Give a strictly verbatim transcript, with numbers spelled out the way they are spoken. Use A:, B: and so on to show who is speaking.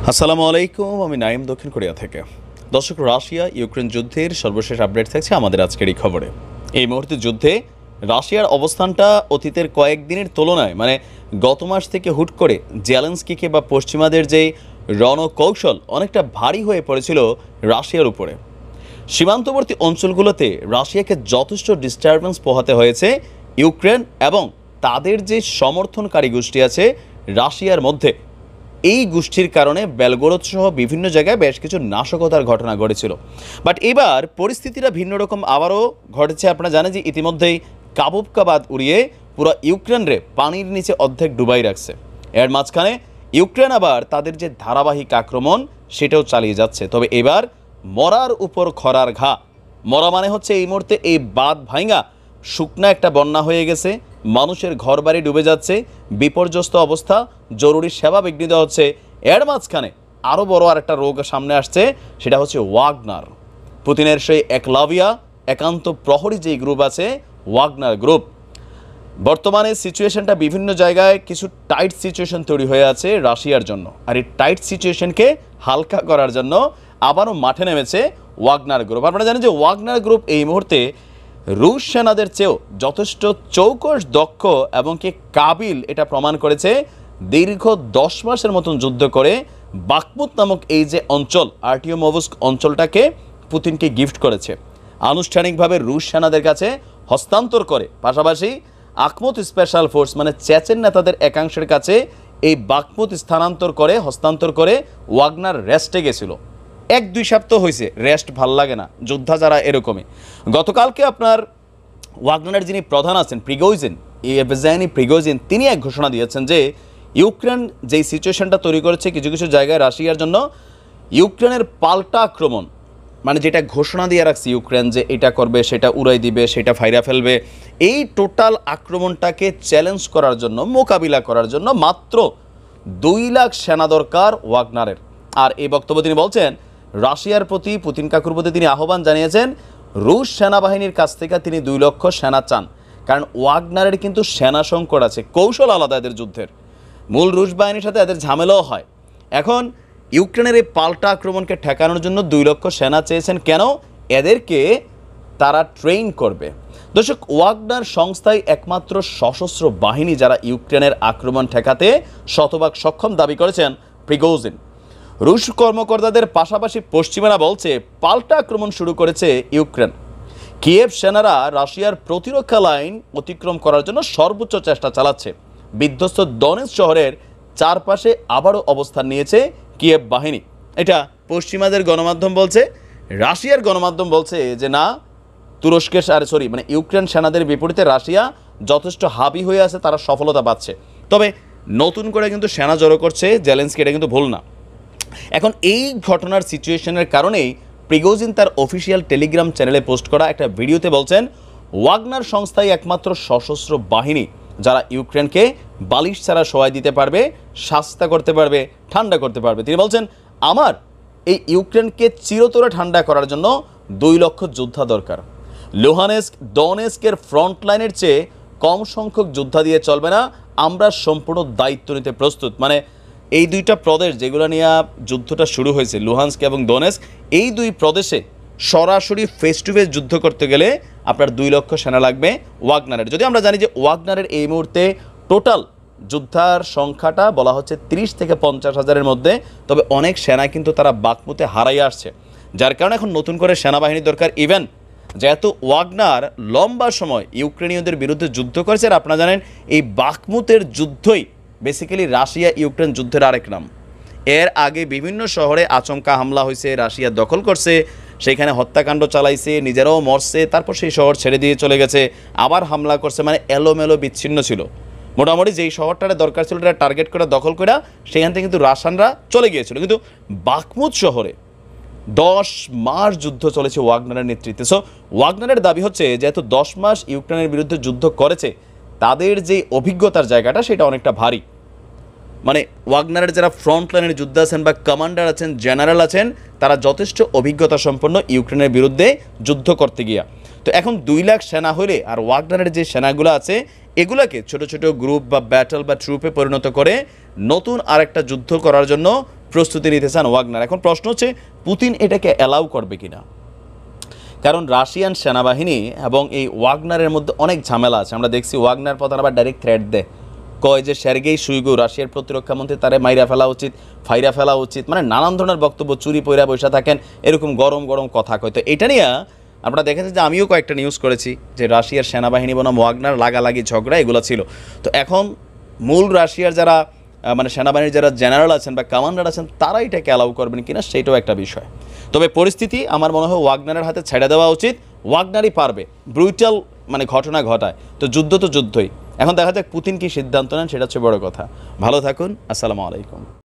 A: আসসালামু আলাইকুম, আমি নাইম দক্ষিণ কোরিয়া থেকে। দর্শক, রাশিয়া ইউক্রেন যুদ্ধের সর্বশেষ আপডেট থাকছে আমাদের আজকের এই খবরে। এই মুহূর্তে যুদ্ধে রাশিয়ার অবস্থানটা অতীতের কয়েকদিনের তুলনায় মানে গত মাস থেকে হুট করে জেলেনস্কিকে বা পশ্চিমাদের যেই রণকৌশল অনেকটা ভারী হয়ে পড়েছিল রাশিয়ার উপরে। সীমান্তবর্তী অঞ্চলগুলোতে রাশিয়াকে যথেষ্ট ডিস্টারবেন্স পোহাতে হয়েছে ইউক্রেন এবং তাদের যে সমর্থনকারী গোষ্ঠী আছে রাশিয়ার মধ্যে। এই গোষ্ঠীর কারণে বেলগোরদ সহ বিভিন্ন জায়গায় বেশ কিছু নাশকতার ঘটনা ঘটেছিল। বাট এবার পরিস্থিতিটা ভিন্ন রকম আবারও ঘটেছে। আপনারা জানেন যে ইতিমধ্যেই কাবুবকা বাঁধ উড়িয়ে পুরো ইউক্রেনরে পানির নিচে অর্ধেক ডুবাই রাখছে। এর মাঝখানে ইউক্রেন আবার তাদের যে ধারাবাহিক আক্রমণ সেটাও চালিয়ে যাচ্ছে। তবে এবার মরার উপর খরার ঘা। মরা মানে হচ্ছে এই মুহূর্তে এই বাঁধ ভাঙা শুকনা একটা বন্যা হয়ে গেছে, মানুষের ঘর বাড়ি ডুবে যাচ্ছে, বিপর্যস্ত অবস্থা, জরুরি সেবা বিঘ্নিত হচ্ছে। এর মাঝখানে আরও বড় আর একটা রোগ সামনে আসছে, সেটা হচ্ছে ওয়াগনার। পুতিনের সেই একলাভিয়া একান্ত প্রহরী যেই গ্রুপ আছে ওয়াগনার গ্রুপ। বর্তমানে সিচুয়েশনটা বিভিন্ন জায়গায় কিছু টাইট সিচুয়েশন তৈরি হয়ে আছে রাশিয়ার জন্য। আর এই টাইট সিচুয়েশনকে হালকা করার জন্য আবারও মাঠে নেমেছে ওয়াগনার গ্রুপ। আপনারা জানেন যে ওয়াগনার গ্রুপ এই মুহূর্তে রুশ সেনাদের চেয়েও যথেষ্ট চৌকস, দক্ষ এবং কি কাবিল এটা প্রমাণ করেছে। দীর্ঘ দশ মাসের মতন যুদ্ধ করে বাকমুত নামক এই যে অঞ্চল, আর্টিওমোভস্ক অঞ্চলটাকে পুতিনকে গিফট করেছে, আনুষ্ঠানিকভাবে রুশ সেনাদের কাছে হস্তান্তর করে। পাশাপাশি আখমুত স্পেশাল ফোর্স মানে চেচেন নেতাদের একাংশের কাছে এই বাকমুত স্থানান্তর করে হস্তান্তর করে ওয়াগনার রেস্টে গেছিল। এক দুই সপ্তাহ হয়েছে, রেস্ট ভাল লাগে না, যোদ্ধা যারা এরকমই। গতকালকে আপনার ওয়াগনারের যিনি প্রধান আছেন প্রিগোজিন, ইয়েভজেনি প্রিগোজিন, তিনি এক ঘোষণা দিয়েছেন যে ইউক্রেন যেই সিচুয়েশনটা তৈরি করেছে কিছু কিছু জায়গায় রাশিয়ার জন্য, ইউক্রেনের পাল্টা আক্রমণ মানে যেটা ঘোষণা দিয়ে রাখছে ইউক্রেন যে এটা করবে, সেটা উড়াই দিবে, সেটা ফাইরা ফেলবে, এই টোটাল আক্রমণটাকে চ্যালেঞ্জ করার জন্য, মোকাবিলা করার জন্য মাত্র দুই লাখ সেনা দরকার ওয়াগনারের। আর এই বক্তব্য তিনি বলছেন রাশিয়ার প্রতি, পুতিন কাকুর প্রতি তিনি আহ্বান জানিয়েছেন রুশ সেনাবাহিনীর কাছ থেকে তিনি দুই লক্ষ সেনা চান। কারণ ওয়াগনারের কিন্তু সেনা সংকট আছে, কৌশল আলাদা এদের যুদ্ধের, মূল রুশ বাহিনীর সাথে এদের ঝামেলাও হয়। এখন ইউক্রেনের এই পাল্টা আক্রমণকে ঠেকানোর জন্য দুই লক্ষ সেনা চেয়েছেন। কেন? এদেরকে তারা ট্রেন করবে। দর্শক, ওয়াগনার সংস্থায় একমাত্র সশস্ত্র বাহিনী যারা ইউক্রেনের আক্রমণ ঠেকাতে শতভাগ সক্ষম দাবি করেছেন প্রিগোজিন। রুশ কর্মকর্তাদের পাশাপাশি পশ্চিমারা বলছে পাল্টা আক্রমণ শুরু করেছে ইউক্রেন। কিয়েভ সেনারা রাশিয়ার প্রতিরক্ষা লাইন অতিক্রম করার জন্য সর্বোচ্চ চেষ্টা চালাচ্ছে। বিধ্বস্ত দনেৎস্ক শহরের চারপাশে আবারও অবস্থান নিয়েছে কিয়েভ বাহিনী। এটা পশ্চিমাদের গণমাধ্যম বলছে। রাশিয়ার গণমাধ্যম বলছে যে না, তুরস্কের আর সরি মানে ইউক্রেন সেনাদের বিপরীতে রাশিয়া যথেষ্ট হাবি হয়ে আছে, তারা সফলতা পাচ্ছে। তবে নতুন করে কিন্তু সেনা জড়ো করছে জেলেনস্কি, এটা কিন্তু ভুল না। এখন এই ঘটনার সিচুয়েশনের কারণেই প্রিগোজিন তার অফিসিয়াল টেলিগ্রাম চ্যানেলে পোস্ট করা একটা ভিডিওতে বলছেন ওয়াগনার সংস্থাই একমাত্র সশস্ত্র বাহিনী যারা ইউক্রেনকে বালিশ ছাড়া সহায় দিতে পারবে, শাস্তা করতে পারবে, ঠান্ডা করতে পারবে। তিনি বলছেন আমার এই ইউক্রেনকে চিরতরে ঠান্ডা করার জন্য দুই লক্ষ যোদ্ধা দরকার। লুহানেস্ক, ডনেস্কের ফ্রন্ট লাইনের চেয়ে কম সংখ্যক যোদ্ধা দিয়ে চলবে না, আমরা সম্পূর্ণ দায়িত্ব নিতে প্রস্তুত। মানে এই দুইটা প্রদেশ যেগুলো নিয়ে যুদ্ধটা শুরু হয়েছে, লুহান্স্ক এবং ডনেস্ক, এই দুই প্রদেশে সরাসরি ফেস টু ফেস যুদ্ধ করতে গেলে আপনার দুই লক্ষ সেনা লাগবে ওয়াগনারের। যদি আমরা জানি যে ওয়াগনারের এই মুহূর্তে টোটাল যোদ্ধার সংখ্যাটা বলা হচ্ছে তিরিশ থেকে পঞ্চাশ হাজারের মধ্যে, তবে অনেক সেনা কিন্তু তারা বাকমুতে হারাই আসছে, যার কারণে এখন নতুন করে সেনাবাহিনী দরকার। ইভেন যেহেতু ওয়াগনার লম্বা সময় ইউক্রেনীয়দের বিরুদ্ধে যুদ্ধ করেছে, আর আপনারা জানেন এই বাকমুতের যুদ্ধই বেসিক্যালি রাশিয়া ইউক্রেন যুদ্ধের আরেক নাম। এর আগে বিভিন্ন শহরে আচমকা হামলা হয়েছে, রাশিয়া দখল করছে, সেইখানে হত্যাকাণ্ড চালাইছে, নিজেরাও মরছে, তারপর সেই শহর ছেড়ে দিয়ে চলে গেছে, আবার হামলা করছে, মানে এলোমেলো বিচ্ছিন্ন ছিল। মোটামুটি যেই শহরটারে দরকার ছিল এটা টার্গেট করে দখল করে সেখান থেকে কিন্তু রাশিয়ানরা চলে গিয়েছিল। কিন্তু বাকমুত শহরে দশ মাস যুদ্ধ চলেছে ওয়াগনারের নেতৃত্বে। সো ওয়াগনারের দাবি হচ্ছে যেহেতু দশ মাস ইউক্রেনের বিরুদ্ধে যুদ্ধ করেছে, তাদের যে অভিজ্ঞতার জায়গাটা সেটা অনেকটা ভারী। মানে ওয়াগনারের যারা ফ্রন্ট লাইনের যোদ্ধা আছেন বা কমান্ডার আছেন, জেনারেল আছেন, তারা যথেষ্ট অভিজ্ঞতা সম্পন্ন ইউক্রেনের বিরুদ্ধে যুদ্ধ করতে গিয়া। তো এখন দুই লাখ সেনা হলে আর ওয়াগনারের যে সেনাগুলো আছে এগুলোকে ছোট ছোট গ্রুপ বা ব্যাটল বা ট্রুপে পরিণত করে নতুন আরেকটা যুদ্ধ করার জন্য প্রস্তুতি নিতে চান ওয়াগনার। এখন প্রশ্ন হচ্ছে পুতিন এটাকে অ্যালাউ করবে কিনা, কারণ রাশিয়ান সেনাবাহিনী এবং এই ওয়াগনারের মধ্যে অনেক ঝামেলা আছে। আমরা দেখছি ওয়াগনার প্রধান আবার ডাইরেক্ট থ্রেট দেয়, কয় যে সের্গেই শুইগু রাশিয়ার প্রতিরক্ষামন্ত্রী তারে মাইরা ফেলা উচিত, ফাইরা ফেলা উচিত, মানে নানান ধরনের বক্তব্য, চুরি পইরা বসে থাকেন, এরকম গরম গরম কথা কয়। তো এটা নিয়ে আপনারা দেখেছেন যে আমিও কয়েকটা নিউজ করেছি যে রাশিয়ার সেনাবাহিনী বনাম ওয়াগনার লাগালাগি ঝগড়া এগুলো ছিল। তো এখন মূল রাশিয়ার যারা মানে সেনাবাহিনীর যারা জেনারেল আছেন বা কমান্ডার আছেন তারা এটাকে অ্যালাউ করবেন কিনা সেটাও একটা বিষয়। তবে পরিস্থিতি আমার মনে হয় ওয়াগনারের হাতে ছেড়ে দেওয়া উচিত, ওয়াগনারই পারবে ব্রুটাল মানে ঘটনা ঘটায়। তো যুদ্ধ তো যুদ্ধই, এখন দেখা যাক পুতিন কি সিদ্ধান্ত নেন, সেটা হচ্ছে বড় কথা। ভালো থাকুন, আসসালামু আলাইকুম।